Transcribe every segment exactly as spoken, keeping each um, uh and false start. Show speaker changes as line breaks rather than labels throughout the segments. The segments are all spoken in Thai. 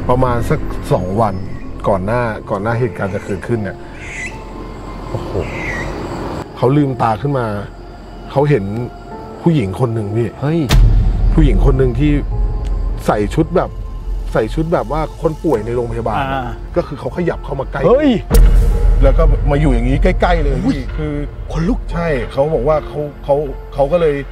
ประมาณสักสองวันก่อนหน้าก่อนหน้าเหตุการณ์จะเกิดขึ้นเนี่ยโอ้โหเขาลืมตาขึ้นมาเขาเห็นผู้หญิงคนหนึ่งพี่เฮ้ยผู้หญิงคนหนึ่งที่ใส่ชุดแบบใส่ชุดแบบว่าคนป่วยในโรงพยาบาลก็คือเขาขยับเข้ามาใกล้เฮ้ยแล้วก็มาอยู่อย่างนี้ใกล้ๆเลยพี่คือคนลุกใช่เขาบอกว่าเขาเขาเขาก็เลย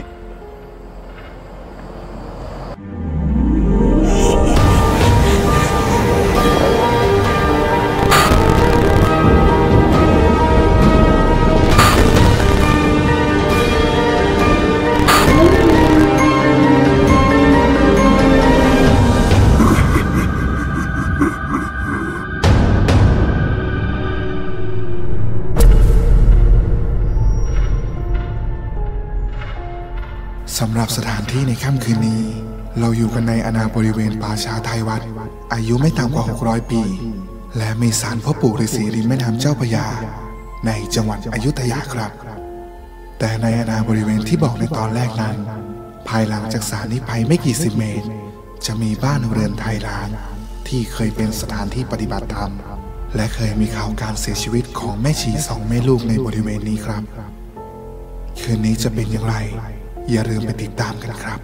สำหรับสถานที่ในค่ำคืนนี้เราอยู่กันในอาณาบริเวณป่าช้าท้ายวัดอายุไม่ต่ำกว่าหกร้อยปีและมีศาลพ่อปู่ฤาษีริมแม่น้ำเจ้าพระยาในจังหวัดอยุธยาครับแต่ในอาณาบริเวณที่บอกในตอนแรกนั้นภายหลังจากศาลนี้ไปไม่กี่สิบเมตรจะมีบ้านเรือนไทยล้างที่เคยเป็นสถานที่ปฏิบัติธรรมและเคยมีข่าวการเสียชีวิตของแม่ชีสองแม่ลูกในบริเวณนี้ครับคืนนี้จะเป็นอย่างไรอย่าลืมไปติดตามกันครับ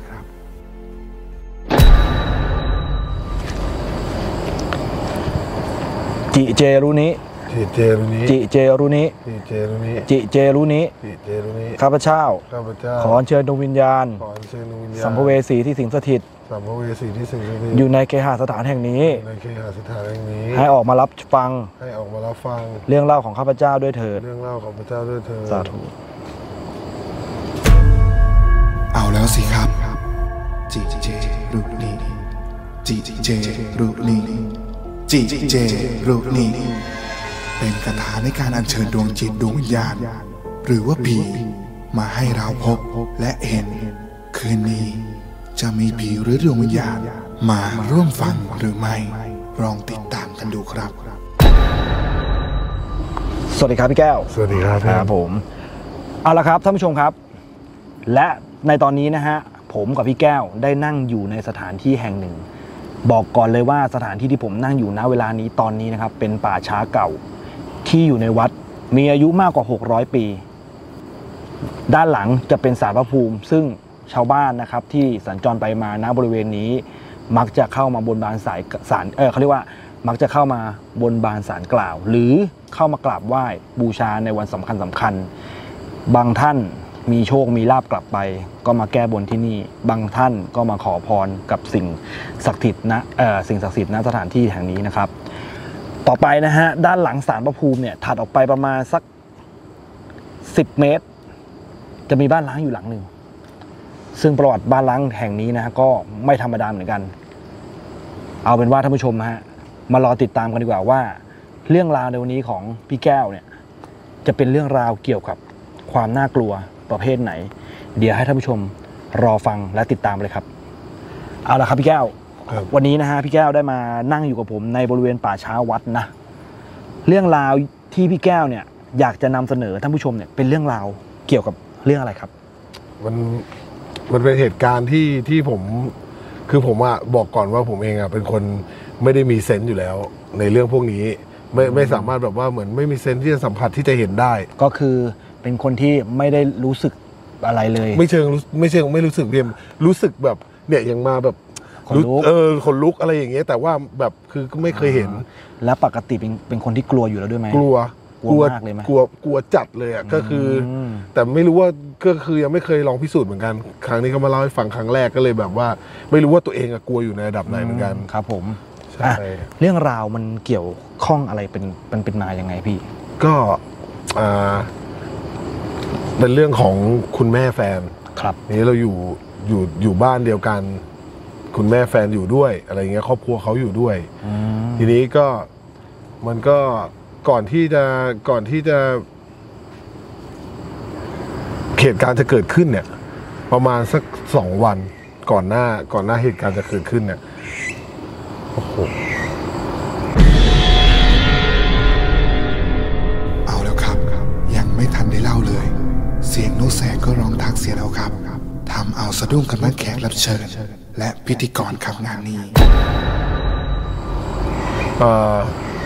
จิเจรุนิ
จิเจรุนิ
จิเจรุนิ
จิเจรุนิ
จิเจรุนิ
จิเจรุนิ
ข้าพเจ้า
ข้าพเจ้า
ขอเชิญดวงวิญญาณ
ขอเชิญดวงวิญญาณ
สัมภเวสีที่สิงสถิต
สัมภเวสีที่สิงสถิต
อยู่ในเคหสถานแห่งนี้
ในเคหสถานแห่งนี้
ให้ออกมารับฟัง
ให้ออกมารับฟัง
เรื่องเล่าของข้าพเจ้าด้วยเถิด
เรื่องเล่าของข้าพเจ้าด้วยเถิด
สาธุ
เอาแล้วสิครับจิเจรุนีจิเจรุนีจิเจรุนีเป็นคาถาในการอัญเชิญดวงจิตดวงวิญญาณหรือว่าผีมาให้เราพบและเห็นคืนนี้จะมีผีหรือดวงวิญญาณมาร่วมฟังหรือไม่ลองติดตามกันดูครับ
สวัสดีครับพี่แก้ว
สวัสดีครับ
ครับผมเอาละครับท่านผู้ชมครับและในตอนนี้นะฮะผมกับพี่แก้วได้นั่งอยู่ในสถานที่แห่งหนึ่งบอกก่อนเลยว่าสถานที่ที่ผมนั่งอยู่ณเวลานี้ตอนนี้นะครับเป็นป่าช้าเก่าที่อยู่ในวัดมีอายุมากกว่าหกร้อยปีด้านหลังจะเป็นศาลพระภูมิซึ่งชาวบ้านนะครับที่สัญจรไปมาณบริเวณนี้มักจะเข้ามาบนบานสายศาลเออเขาเรียกว่ามักจะเข้ามาบนบานศาลกล่าวหรือเข้ามากราบไหว้บูชาในวันสำคัญสำคัญบางท่านมีโชคมีลาภกลับไปก็มาแก้บนที่นี่บางท่านก็มาขอพรกับสิ่งศักดิ์สิทธิ์นะเอ่อสิ่งศักดิ์สิทธิ์ณสถานที่แห่งนี้นะครับต่อไปนะฮะด้านหลังศาลพระภูมิเนี่ยถัดออกไปประมาณสักสิบเมตรจะมีบ้านล้างอยู่หลังหนึ่งซึ่งประวัติบ้านล้างแห่งนี้นะฮะก็ไม่ธรรมดาเหมือนกันเอาเป็นว่าท่านผู้ชมฮะมารอติดตามกันดีกว่าว่าเรื่องราวในวันนี้ของพี่แก้วเนี่ยจะเป็นเรื่องราวเกี่ยวกับความน่ากลัวประเภทไหนเดี๋ยวให้ท่านผู้ชมรอฟังและติดตามเลยครับเอาละครับพี่แก้ววันนี้นะฮะพี่แก้วได้มานั่งอยู่กับผมในบริเวณป่าช้าวัดนะเรื่องราวที่พี่แก้วเนี่ยอยากจะนำเสนอท่านผู้ชมเนี่ยเป็นเรื่องราวเกี่ยวกับเรื่องอะไรครับ
มันมันเป็นเหตุการณ์ที่ที่ผมคือผมอะบอกก่อนว่าผมเองอะเป็นคนไม่ได้มีเซนส์อยู่แล้วในเรื่องพวกนี้ไม่ไม่สามารถแบบว่าเหมือนไม่มีเซนส์ที่จะสัมผัสที่จะเห็นได้
ก็คือเป็นคนที่ไม่ได้รู้สึกอะไรเลย
ไม่เชิงไม่เชิงไม่รู้สึกเพียงรู้สึกแบบเนี่ยยังมาแบบ
ขนลุก
เออขนลุกอะไรอย่างเงี้ยแต่ว่าแบบคือก็ไม่เคยเห็น
และปกติเป็นเป็นคนที่กลัวอยู่แล้วด้วยไหม
กลัว
กลัวมากเลยไหม
กลัวกลัวจัดเลยอ่ะก็คือแต่ไม่รู้ว่าก็คือยังไม่เคยลองพิสูจน์เหมือนกันครั้งนี้เขามาเล่าให้ฟังครั้งแรกก็เลยแบบว่าไม่รู้ว่าตัวเองกลัวอยู่ในระดับไหนเหมือนกัน
ครับผมใช่เรื่องราวมันเกี่ยวข้องอะไรเป็นเป็นเป็นมายังไงพี่
ก็อ่าเป็นเรื่องของคุณแม่แฟน
ครับ
นี่เราอยู่อยู่อยู่บ้านเดียวกันคุณแม่แฟนอยู่ด้วยอะไรเงี้ยครอบครัวเขาอยู่ด้วยทีนี้ก็มันก็ก่อนที่จะก่อนที่จะเหตุการณ์จะเกิดขึ้นเนี่ยประมาณสักสองวันก่อนหน้าก่อนหน้าเหตุการณ์จะเกิดขึ้นเนี่ยโอ้โห
เอาแล้วครับยังไม่ทันได้เล่าเลยเสียงนกแสกก็ร้องทักเสียแล้วครับทำเอาสะดุ้งกันทั้งแขกรับเชิญและพิธีกรครับงานนี้
เอ่อ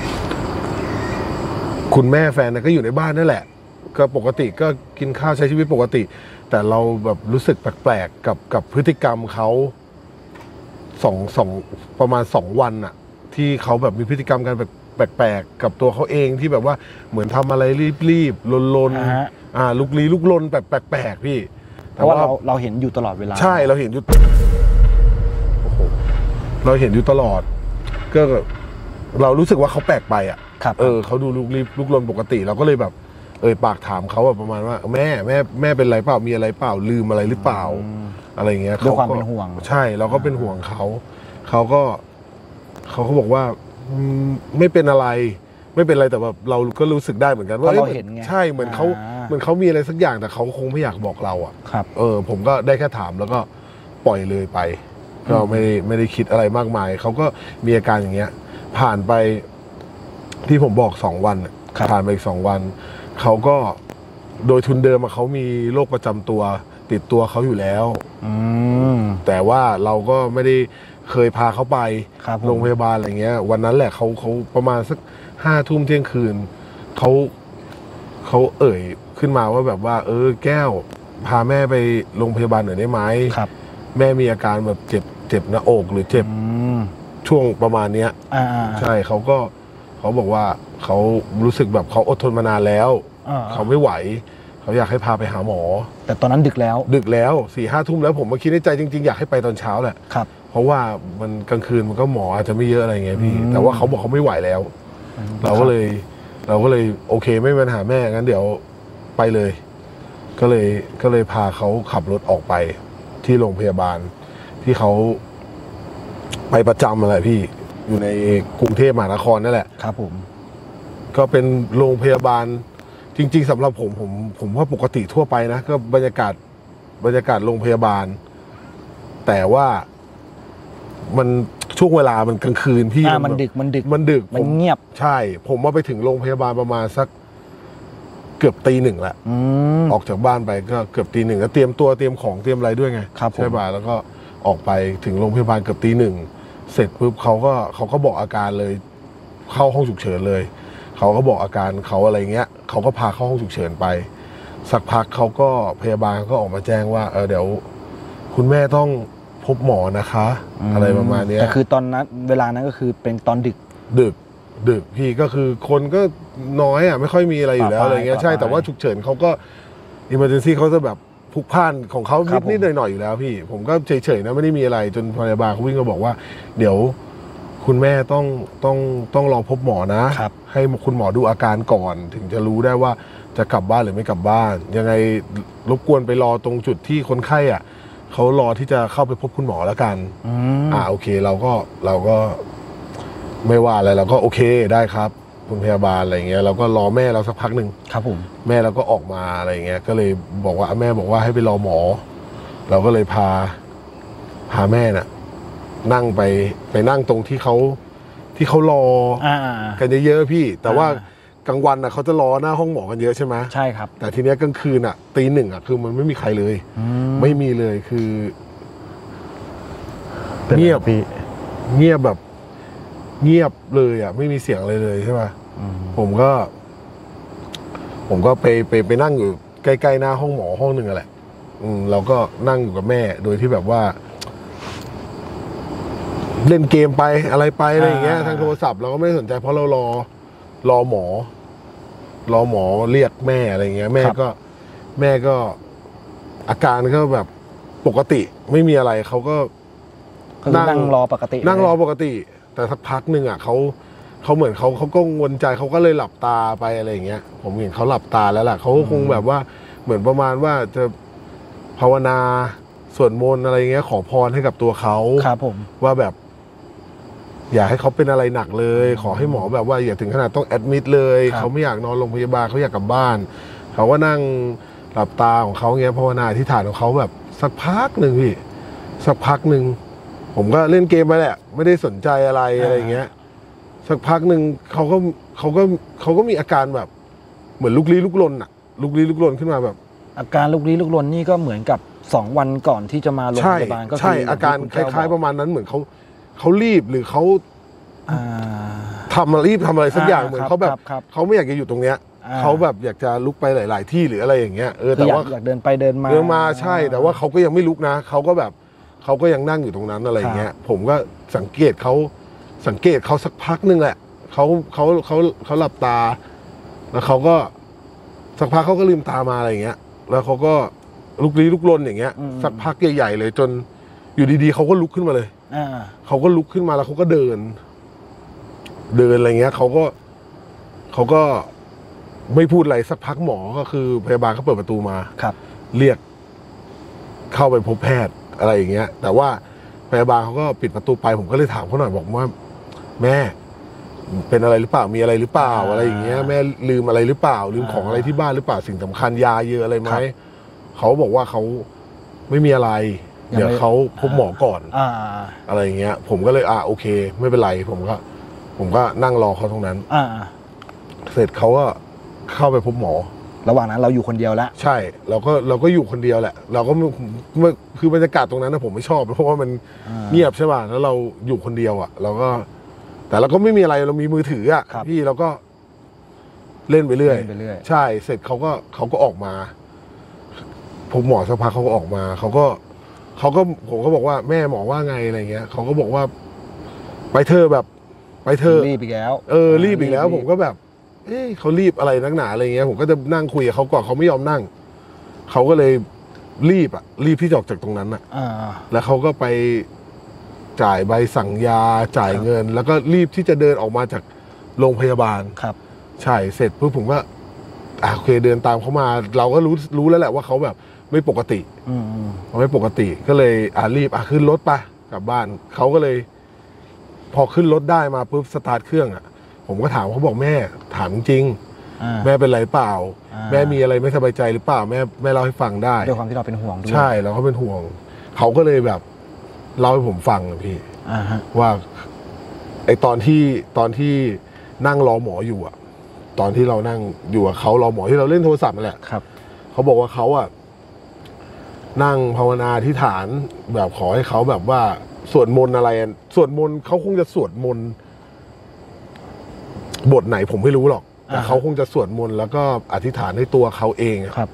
คุณแม่แฟนก็อยู่ในบ้านนั่นแหละก็ปกติก็กินข้าวใช้ชีวิตปกติ แต่เราแบบรู้สึกแปลกๆกับกับพฤติกรรมเขาสองสองประมาณสองวันอะที่เขาแบบมีพฤติกรรมกันแปลกๆกับตัวเขาเองที่แบบว่าเหมือนทำอะไรรีบๆลนๆอ่าลุกลี้ลุกลนแบบแปลกๆพี่
เพราะว่าเราเราเห็นอยู่ตลอดเวลา
ใช่เราเห็นอยู่โอ้โหเราเห็นอยู่ตลอดก็เรารู้สึกว่าเขาแปลกไปอ่ะเออเขาดูลุกลี้ลุกลนปกติเราก็เลยแบบเออปากถามเขาแบบประมาณว่าแม่แม่แม่เป็นไรเปล่ามีอะไรเปล่าลืมอะไรหรือเปล่าอะไรเงี้ย
ด้วยความเป็นห่วง
ใช่เราก็เป็นห่วงเขาเขาก็เขาก็บอกว่าไม่เป็นอะไรไม่เป็นอะไรแต่แบบเราก็รู้สึกได้เหมือนกันว่า
เราเห็นไง
ใช่เหมือนเขาเหมือนเขามีอะไรสักอย่างแต่เขาคงไม่อยากบอกเราอ่ะ
ครับ
เออผมก็ได้แค่ถามแล้วก็ปล่อยเลยไปก็ไม่ได้ไม่ได้คิดอะไรมากมายเขาก็มีอาการอย่างเงี้ยผ่านไปที่ผมบอกสองวันผ่านไปอีกสองวันเขาก็โดยทุนเดิมเขามีโรคประจำตัวติดตัวเขาอยู่แล้วแต่ว่าเราก็ไม่ได้เคยพาเขาไปโรงพยาบาลอะไรเงี้ยวันนั้นแหละเขาเขาประมาณสักห้าทุ่มเที่ยงคืนเขาเขาเอ่ยขึ้นมาว่าแบบว่าเออแก้วพาแม่ไปโรงพยาบาลหน่อยได้ไหมแม่มีอาการแบบเจ็บเจ็บหน้าอกหรือเจ็บช่วงประมาณเนี้ยใช่เขาก็เขาบอกว่าเขารู้สึกแบบเขาอดทนมานานแล้วเขาไม่ไหวเขาอยากให้พาไปหาหมอ
แต่ตอนนั้นดึกแล้ว
ดึกแล้วสี่ห้าทุ่มแล้วผมมาคิดในใจจริงๆอยากให้ไปตอนเช้าแหละ
ครับ
เพราะว่ามันกลางคืนมันก็หมออาจจะไม่เยอะอะไรเงี้ยพี่แต่ว่าเขาบอกเขาไม่ไหวแล้วเราก็เลยเราก็เลยโอเคไม่มีปัญหาแม่งั้นเดี๋ยวไปเลยก็เลยก็เลยพาเขาขับรถออกไปที่โรงพยาบาลที่เขาไปประจำอะไรพี่อยู่ในกรุงเทพมหานครนั่นแหละ
ครับผม
ก็เป็นโรงพยาบาลจริงๆสำหรับผมผมผมว่าปกติทั่วไปนะก็บรรยากาศบรรยากาศโรงพยาบาลแต่ว่ามันช่วงเวลามันกลางคืนพี่
มันดึกมันดึก
มันดึก
มันเงียบ
ใช่ผมว่าไปถึงโรงพยาบาลประมาณสักเกือบตีหนึ่งละออกจากบ้านไปก็เกือบตีหนึ่งแล้วเตรียมตัวเตรียมของเตรียมอะไรด้วยไงใช่ป่ะแล้วก็ออกไปถึงโรงพยาบาลเกือบตีหนึ่งเสร็จปุ๊บเขาก็เขาก็บอกอาการเลยเข้าห้องฉุกเฉินเลยเขาก็บอกอาการเขาอะไรเงี้ยเขาก็พาเข้าห้องฉุกเฉินไปสักพักเขาก็พยาบาลก็ออกมาแจ้งว่าเออเดี๋ยวคุณแม่ต้องพบหมอนะคะอะไรประมาณนี้
แต่คือตอนนั้นเวลานั้นก็คือเป็นตอนดึก
ดึกดึกพี่ก็คือคนก็น้อยอ่ะไม่ค่อยมีอะไรอยู่แล้วอะไรเงี้ยใช่แต่ว่าฉุกเฉินเขาก็อิมเมอร์เจนซี่เขาจะแบบพลุกพล่านของเขานิดนิดหน่อยหน่อยอยู่แล้วพี่ผมก็เฉยๆนะไม่ได้มีอะไรจนพยาบาลเขาวิ่งมาบอกว่าเดี๋ยวคุณแม่ต้องต้องต้องรอพบหมอนะให้คุณหมอดูอาการก่อนถึงจะรู้ได้ว่าจะกลับบ้านหรือไม่กลับบ้านยังไงรบกวนไปรอตรงจุดที่คนไข้อ่ะเขารอที่จะเข้าไปพบคุณหมอแล้วกันอ่าโอเคเราก็เราก็ไม่ว่าอะไรเราก็โอเคได้ครับคุณพยาบาลอะไรเงี้ยเราก็รอแม่เราสักพักหนึ่ง
ครับผม
แม่เราก็ออกมาอะไรเงี้ยก็เลยบอกว่าแม่บอกว่าให้ไปรอหมอเราก็เลยพาพาแม่น่ะนั่งไปไปนั่งตรงที่เขาที่เขารอกันเยอะๆพี่แต่ว่ากลางวันอ่ะเขาจะรอหน้าห้องหมอกันเยอะใช่ไหม
ใช่ครับ
แต่ทีเนี้ยกลางคืนอ่ะตีหนึ่งอ่ะคือมันไม่มีใครเลยไม่มีเลยคือเงียบพี่เงียบแบบเงียบเลยอ่ะไม่มีเสียงเลยเลยใช่ไหมผมก็ ผมก็ไปไปไปนั่งอยู่ใกล้ๆหน้าห้องหมอห้องหนึ่งแหละอืมเราก็นั่งอยู่กับแม่โดยที่แบบว่าเล่นเกมไปอะไรไปอะไรอย่างเงี้ยทางโทรศัพท์เราก็ไม่สนใจเพราะเรารอรอหมอรอหมอเรียกแม่อะไรเงี้ยแม่ก็แม่ก็อาการก็แบบปกติไม่มีอะไรเขาก็
นั่งรอปกติ
นั่งรอปกติแต่สักพักหนึ่งอ่ะเขาเขาเหมือนเขาเขาก็งนใจเขาก็เลยหลับตาไปอะไรอย่างเงี้ยผมเห็นเขาหลับตาแล้วแหละเขาคงแบบว่าเหมือนประมาณว่าจะภาวนาสวดมนต์อะไรเงี้ยขอพรให้กับตัวเขา
ครับผม
ว่าแบบอยากให้เขาเป็นอะไรหนักเลยขอให้หมอแบบว่าอย่าถึงขนาดต้องแอดมิดเลยเขาไม่อยากนอนโรงพยาบาลเขาอยากกลับบ้านเขาก็นั่งหลับตาของเขาเงี้ยภาวนาที่ฐานของเขาแบบสักพักหนึ่งพี่สักพักหนึ่งผมก็เล่นเกมไปแหละไม่ได้สนใจอะไรอะไรเงี้ยสักพักหนึ่งเขาก็เขาก็เขาก็มีอาการแบบเหมือนลุกลี้ลุกลนอะลุกลี้ลุกลนขึ้นมาแบบ
อาการลุกลี้ลุกลนนี่ก็เหมือนกับสองวันก่อนที่จะมาโรงพยาบาลก็
ใช่อาการคล้ายๆประมาณนั้นเหมือนเขาเขารีบหรือเขาทำรีบทำอะไรสักอย่างเหมือนเขาแบบ
ครับ
เขาไม่อยากจะอยู่ตรงเนี้ย
อ่า
เขาแบบอยากจะลุกไปหลาย ๆ ที่หรืออะไรอย่างเงี้ยเออ
คือ
แต่
อยาก
ว่า
อยากเดินไปเดินมา
เดินมาใช่ แต่ว่าเขาก็ยังไม่ลุกนะเขาก็แบบเขาก็ยังนั่งอยู่ตรงนั้นอะไรอย่างเงี้ย ผมก็สังเกตเขาสังเกตเขาสักพักนึงแหละเขาเขาเขาเขาหลับตา แล้วเขาก็สักพักเขาก็ลืมตามาอะไรอย่างเงี้ย แล้วเขาก็ลุกลี้ลุกลนอย่างเงี้ย สักพักใหญ่ๆเลยจนอยู่ดีๆเขาก็ลุกขึ้นมาเลย
อ่า
เขาก็ลุกขึ้นมาแล้วเขาก็เดิน เดินอะไรเงี้ยเขาก็เขาก็ไม่พูดอะไรสักพักหมอก็คือพยาบาลเขาเปิดประตูมา
ครับ
เรียกเข้าไปพบแพทย์อะไรอย่างเงี้ย แต่ว่าพยาบาลเขาก็ปิดประตูไปผมก็เลยถามเขาหน่อยบอกว่า แม่เป็นอะไรหรือเปล่ามีอะไรหรือเปล่าอะไรอย่างเงี้ยแม่ลืมอะไรหรือเปล่าลืมของอะไรที่บ้านหรือเปล่าสิ่งสำคัญยาเยอะอะไรไหมเขาบอกว่าเขาไม่มีอะไรเดี๋ยวเขาพบหมอก่อน
อ่า
อะไรอย่างเงี้ย ผมก็เลยอ่าโอเค ไม่เป็นไร ผมก็ ผมก็นั่งรอเขาตรงนั้น
อ่า
เสร็จเขาก็เข้าไปพบหมอ
ระหว่างนั้นเราอยู่คนเดียวแล้ว
ใช่เราก็เราก็อยู่คนเดียวแหละ เราก็ไม่ไม่คือบรรยากาศตรงนั้นนะผมไม่ชอบเพราะว่ามัน
อ่า
เงียบใช่ป่ะแล้วเราอยู่คนเดียวอ่ะ เราก็ แต่เราก็ไม่มีอะไรเรามีมือถืออ่ะ
ครับ
พี่เราก็เล่นไปเรื่อย
เล่นไปเรื่อย
ใช่ เสร็จเขาก็เขาก็ออกมาพบหมอสักพักเขาก็ออกมาเขาก็เขาก็ผมก็บอกว่าแม่หมอว่าไงอะไรเงี้ยเขาก็บอกว่า ไปเธอะแบบ ไปเธอะ
รีบอีกแล้ว
เออรีบอีกแล้ว ผมก็แบบ เอ๊ะเขารีบอะไรนักหนาอะไรเงี้ยผมก็จะนั่งคุยกับเขาก่อนเขาไม่ยอมนั่งเขาก็เลยรีบอ่ะ รีบที่จะออกจากตรงนั้นอ่ะ
อ่า
แล้วเขาก็ไปจ่ายใบสั่งยาจ่ายเงิน แล้วก็รีบที่จะเดินออกมาจากโรงพยาบาล
ครับ
ใช่เสร็จปุ๊บผมก็อ่ะโอเคเดินตามเขามา เราก็รู้รู้แล้วแหละว่าเขาแบบไม่ปกติ
อืมอืม
เขาไม่ปกติก็เลยอ่ะรีบอ่ะขึ้นรถไปกลับบ้านเขาก็เลย พอขึ้นรถได้มาปุ๊บสตาร์ทเครื่องอ่ะ ผมก็ถามเขาบอกแม่ถามจริง
อ่า
ๆแม่เป็นไรเปล่า
อ่า
แม่มีอะไรไม่สบายใจหรือเปล่าแม่แม่เล่าให้ฟังได้
ด้วยความที่เราเป็นห่วงด้วย
ใช่เราก็เป็นห่วงเขาก็เลยแบบเล่าให้ผมฟังอะพี่
อ่าฮะ
ว่าไอตอนที่ตอนที่นั่งรอหมออยู่อะตอนที่เรานั่งอยู่กับเขารอหมอที่เราเล่นโทรศัพท์นั่นแหละ
ครับ
เขาบอกว่าเขาอะนั่งภาวนาที่ฐานแบบขอให้เขาแบบว่าสวดมนต์อะไรอะสวดมนต์เขาคงจะสวดมนต์บทไหนผมไม่รู้หรอกแต่
อ่าฮะ
เขาคงจะสวดมนต์แล้วก็อธิษฐานให้ตัวเขาเองอะ
ครับ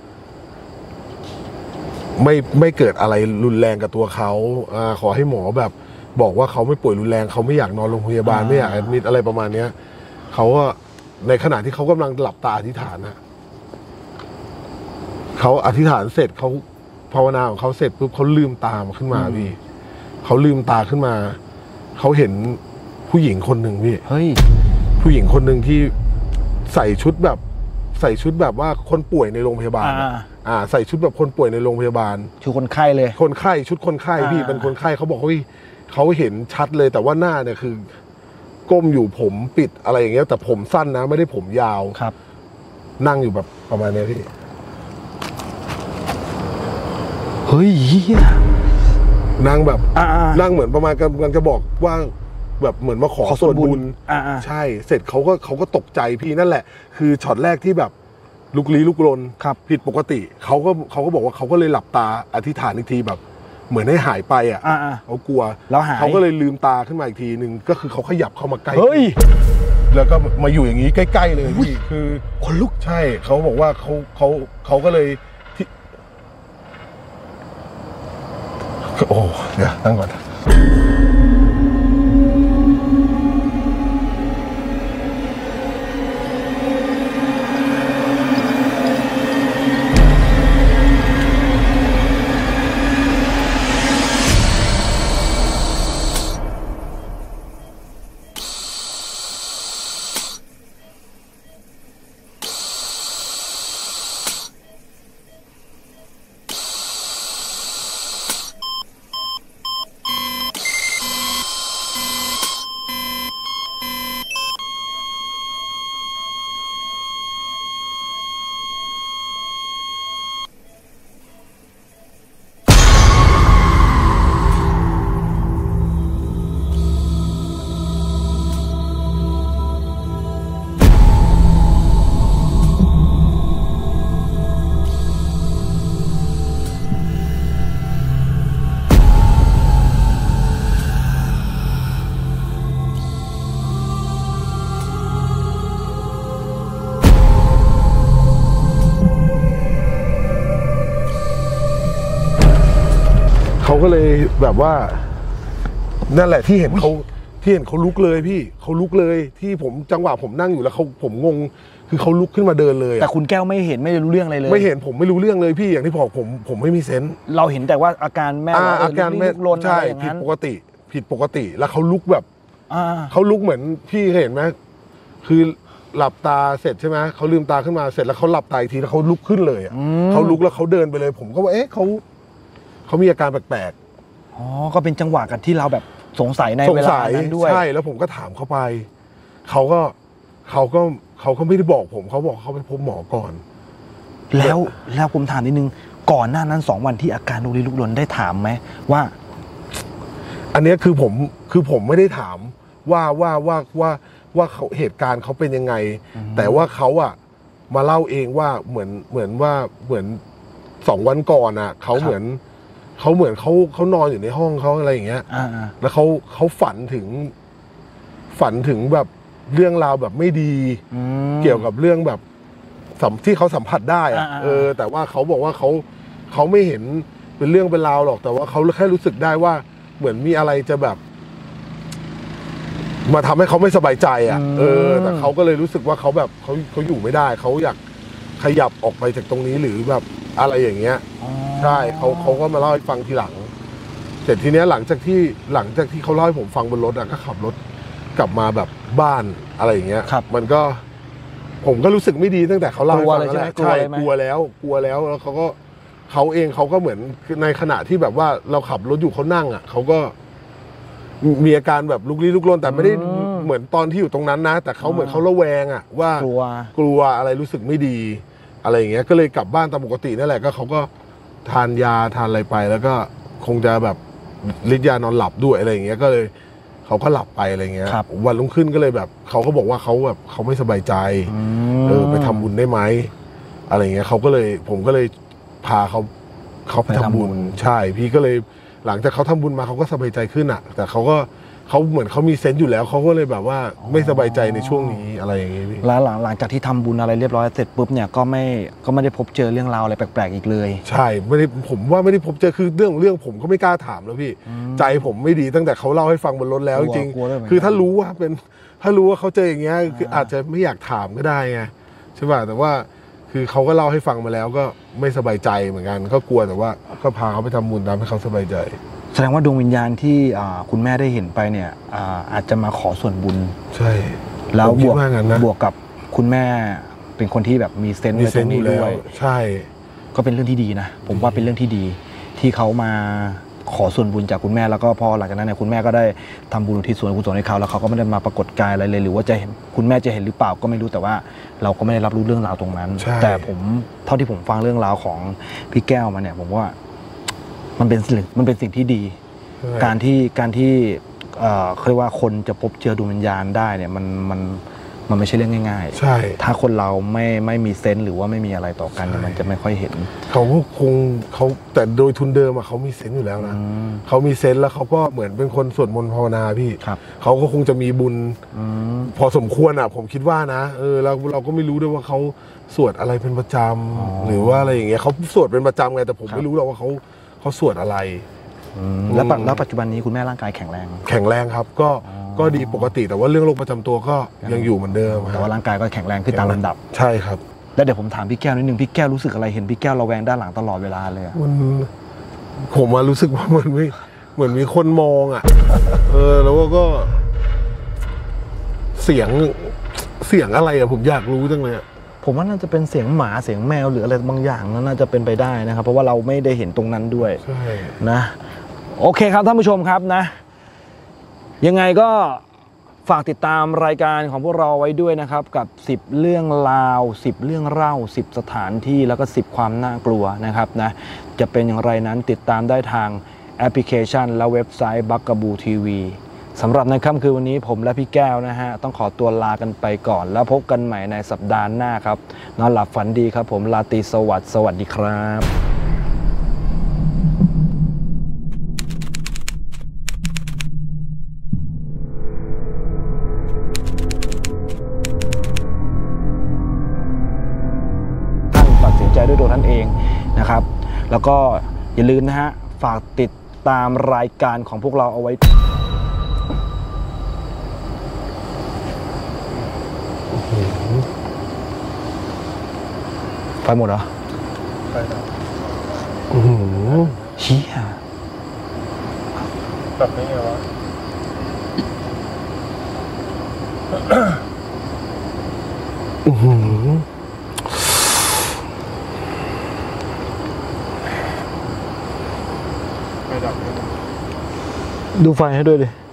ไม่ไม่เกิดอะไรรุนแรงกับตัวเขาอ่าขอให้หมอแบบ บอกว่าเขาไม่ป่วยรุนแรงเขาไม่อยากนอนโรงพยาบาล
อ่า
ไม่อยากแอดมิดอะไรประมาณเนี้ยเขาก็ในขณะที่เขากำลังหลับตาอธิษฐานนะเขาอธิษฐานเสร็จเขาภาวนาของเขาเสร็จปุ๊บเขาลืมตามขึ้นมาพี่เขาลืมตาขึ้นมาเขาเห็นผู้หญิงคนหนึ่งพี่
เฮ้ย
ผู้หญิงคนหนึ่งที่ใส่ชุดแบบ ใส่ชุดแบบว่าคนป่วยในโรงพยาบาลอะ
อ่า
อ่า ใส่ชุดแบบคนป่วยในโรงพยาบาล
ชูคนไข้เลย
คนไข้ชุดคนไข้พี่
อ่า
เป็นคนไข้เขาบอกว่าเขาเห็นชัดเลยแต่ว่าหน้าเนี่ยคือ ก้มอยู่ผมปิดอะไรอย่างเงี้ยแต่ผมสั้นนะ ไม่ได้ผมยาว
ครับ
นั่งอยู่แบบประมาณเนี้ยพี่
เฮ้ยเหี้ย
นั่งแบบ
อ่าๆ
นั่งเหมือนประมาณกำลังจะบอกว่าแบบเหมือนมาขอ
ขอส่
ส่ว
วน นบุ
บุ
ญ
ญ
อ่าๆ
ใช่ เสร็จเขาก็เขาก็ตกใจพี่นั่นแหละ คือช็อตแรกที่แบบลุกลี้ลุกลน
ครับ
ผิดปกติเขาก็เขาก็บอกว่าเขาก็เลยหลับตาอธิษฐานอีกทีแบบ เหมือนให้หายไปอ่ะ
อ่า
เขากลัว
แล้วหาย
เขาก็เลยลืมตาขึ้นมาอีกทีหนึ่งก็คือเขาขยับเข้ามาใกล้
เฮ้ย
แล้วก็มาอยู่อย่างนี้ใกล้ๆเลยพี่คือ
คนลุก
ใช่เขาบอกว่าเขาเขาเขาก็เลยที่โอ้เดี๋ยวตั้งก่อนเขาก็เลยแบบว่านั่นแหละที่เห็นเขาที่เห็นเขาลุกเลยพี่เขาลุกเลยที่ผมจังหวะผมนั่งอยู่แล้วเขาผมงงคือเขาลุกขึ้นมาเดินเลย
แต่คุณแก้วไม่เห็นไม่รู้เรื่องอะไรเลย
ไม่เห็นผมไม่รู้เรื่องเลยพี่อย่างที่บอกผมผมไม่มีเซนส์
เราเห็นแต่ว่าอาการแม่
อาการแม่ใช่ผิดปกติผิดปกติแล้วเขาลุกแบบเขาลุกเหมือนพี่เห็นไหมคือหลับตาเสร็จใช่ไหมเขาลืมตาขึ้นมาเสร็จแล้วเขาหลับตาอีกทีแล้วเขาลุกขึ้นเลยอ่ะเขาลุกแล้วเขาเดินไปเลยผมก็ว่าเอ๊ะเขาเขามีอาการแปลก
ๆอ๋อก็เป็นจังหวะกันที่เราแบบสงสัยในเวลานั้นด้วย
ใช่แล้วผมก็ถามเขาไปเขาก็เขาก็เขาก็ไม่ได้บอกผมเขาบอกเขาไปพบหมอก่อน
แล้วแล้วผมถามนิดนึงก่อนหน้านั้นสองวันที่อาการลุกลี้ลุกลนได้ถามไหมว่า
อันนี้คือผมคือผมไม่ได้ถามว่าว่าว่าว่าว่าเขาเหตุการณ์เขาเป็นยังไงแต่ว่าเขาอะมาเล่าเองว่าเหมือนเหมือนว่าเหมือนสองวันก่อนอะเขาเหมือนเขาเหมือนเขาเขานอนอยู่ในห้องเขาอะไรอย่างเงี้ยแล้วเขาเขาฝันถึงฝันถึงแบบเรื่องราวแบบไม่ดีเกี่ยวกับเรื่องแบบที่เขาสัมผัสได้อะเออแต่ว่าเขาบอกว่าเขาเขาไม่เห็นเป็นเรื่องเป็นราวหรอกแต่ว่าเขาแค่รู้สึกได้ว่าเหมือนมีอะไรจะแบบมาทำให้เขาไม่สบายใจอ่ะเออแต่เขาก็เลยรู้สึกว่าเขาแบบเขาเขาอยู่ไม่ได้เขาอยากขยับออกไปจากตรงนี้หรือแบบอะไรอย่างเงี้ยใช่เขาเขาก็มาเล่าให้ฟังทีหลังเสร็จทีเนี้ยหลังจากที่หลังจากที่เขาเล่าให้ผมฟังบนรถอ่ะก็ขับรถกลับมาแบบบ้านอะไรอย่างเงี้ยมันก็ผมก็รู้สึกไม่ดีตั้งแต่เขาเล่าให้ฟังแล้วใช่กลัวแล้วกลัวแล้วแล้วเขาก็เขาเองเขาก็เหมือนในขณะที่แบบว่าเราขับรถอยู่เขานั่งอ่ะเขาก็มีอาการแบบลุกลี้ลุกลนแต่ไม่ได้เหมือนตอนที่อยู่ตรงนั้นนะแต่เขาเหมือนเขาระแวงอ่ะว่ากลัวกลัวอะไรรู้สึกไม่ดีอะไรอย่างเงี้ยก็เลยกลับบ้านตามปกตินั่นแหละก็เขาก็ทานยาทานอะไรไปแล้วก็คงจะแบบฤทธิ์ยานอนหลับด้วยอะไรอย่างเงี้ยก็เลยเขาก็หลับไปอะไรเงี้ยวันรุ่งขึ้นก็เลยแบบเขาก็บอกว่าเขาแบบเขาไม่สบายใจเออไปทำบุญได้ไหมอะไรเงี้ยเขาก็เลยผมก็เลยพาเขาเขาไปทำบุญใช่พี่ก็เลยหลังจากเขาทำบุญมาเขาก็สบายใจขึ้นอ่ะแต่เขาก็เขาเหมือนเขามีเซนต์อยู่แล้วเขาก็เลยแบบว่าไม่สบายใจในช่วงนี้อะไรอย่างเงี้ยพี่
แล้วหลังหลังจากที่ทำบุญอะไรเรียบร้อยเสร็จปุ๊บเนี่ยก็ไม่ก็ไม่ได้พบเจอเรื่องราวอะไรแปลกๆอีกเลย
ใช่ไม่ได้ผมว่าไม่ได้พบเจอคือเรื่องเรื่องผมก็ไม่กล้าถามแล้วพี่ใจผมไม่ดีตั้งแต่เขาเล่าให้ฟังบนรถแล้วจริงๆคือถ้ารู้ว่าเป็นถ้ารู้ว่าเขาเจออย่างเงี้ยคืออาจจะไม่อยากถามก็ได้ไงใช่ป่ะแต่ว่าคือเขาก็เล่าให้ฟังมาแล้วก็ไม่สบายใจเหมือนกันก็กลัวแต่ว่าก็พาเขาไปทำบุญตามให้เขาสบายใจ
แสดงว่าดวงวิญญาณที่คุณแม่ได้เห็นไปเนี่ยอาจจะมาขอส่วนบุญ
ใช่
แล้วบวกบวกกับคุณแม่เป็นคนที่แบบมีเซนส์ในตรงนี้ด้วย
ใช่
ก็เป็นเรื่องที่ดีนะผมว่าเป็นเรื่องที่ดีที่เขามาขอส่วนบุญจากคุณแม่แล้วก็พอหลังจากนั้นเนี่ยคุณแม่ก็ได้ทำบุญอุทิศส่วนกุศลให้เขาแล้วเขาก็ไม่ได้มาปรากฏกายอะไรเลยหรือว่าจะเห็นคุณแม่จะเห็นหรือเปล่าก็ไม่รู้แต่ว่าเราก็ไม่ได้รับรู้เรื่องราวตรงนั้นแต่ผมเท่าที่ผมฟังเรื่องราวของพี่แก้วมาเนี่ยผมว่ามันเป็นสิ่งมันเป็นสิ่งที่ดีการที่การที่เขาเรียกว่าคนจะพบเจอดวงวิญญาณได้เนี่ยมันมันมันไม่ใช่เรื่องง่าย
ๆใช่
ถ้าคนเราไม่ไม่มีเซนส์หรือว่าไม่มีอะไรต่อกันมันจะไม่ค่อยเห็น
เขาคงเขาแต่โดยทุนเดิมอะเขามีเซนส์อยู่แล้วนะเขามีเซนส์แล้วเขาก็เหมือนเป็นคนสวดมนต์ภาวนาพี่เขาก็คงจะมีบุญพอสมควรอะผมคิดว่านะเออเราเราก็ไม่รู้ด้วยว่าเขาสวดอะไรเป็นประจำหรือว่าอะไรอย่างเงี้ยเขาสวดเป็นประจำไงแต่ผมไม่รู้หรอกว่าเขาเขาสวดอะไร
แล้วแล้วปัจจุบันนี้คุณแม่ร่างกายแข็งแรง
แข็งแรงครับก็ก็ดีปกติแต่ว่าเรื่องโรคประจำตัวก็ยังอยู่เหมือนเดิม
แต่ว่าร่างกายก็แข็งแรงขึ้นตามลำดับ
ใช่ครับ
แล้วเดี๋ยวผมถามพี่แก้วนิดนึงพี่แก้วรู้สึกอะไรเห็นพี่แก้วระแวงด้านหลังตลอดเวลาเลย
มันผมมารู้สึกว่ามันไม่เหมือนมีคนมองอ่ะเออแล้วก็เสียงเสียงอะไรอ่ะผมอยากรู้จังเลย
ผมว่าน่าจะเป็นเสียงหมาเสียงแมวหรืออะไรบางอย่างน่าจะเป็นไปได้นะครับเพราะว่าเราไม่ได้เห็นตรงนั้นด้วย
ใช่
นะโอเคครับท่านผู้ชมครับนะยังไงก็ฝากติดตามรายการของพวกเราไว้ด้วยนะครับกับสิบเรื่องราวสิบเรื่องเล่าสิบสถานที่แล้วก็สิบความน่ากลัวนะครับนะจะเป็นอย่างไรนั้นติดตามได้ทางแอปพลิเคชันและเว็บไซต์ Bugaboo ที วี สำหรับในค่ำคืนวันนี้ผมและพี่แก้วนะฮะต้องขอตัวลากันไปก่อนแล้วพบกันใหม่ในสัปดาห์หน้าครับนอนหลับฝันดีครับผมราตรีสวัสดิ์สวัสดีครับด้วยตัวท่านเองนะครับแล้วก็อย่าลืมนะฮะฝากติดตามรายการของพวกเราเอาไว้ไฟหมดเหรอไฟดับอือเฮียแบบนี้ไงวะอือหือไฟดับดูไฟให้ด้วยดิ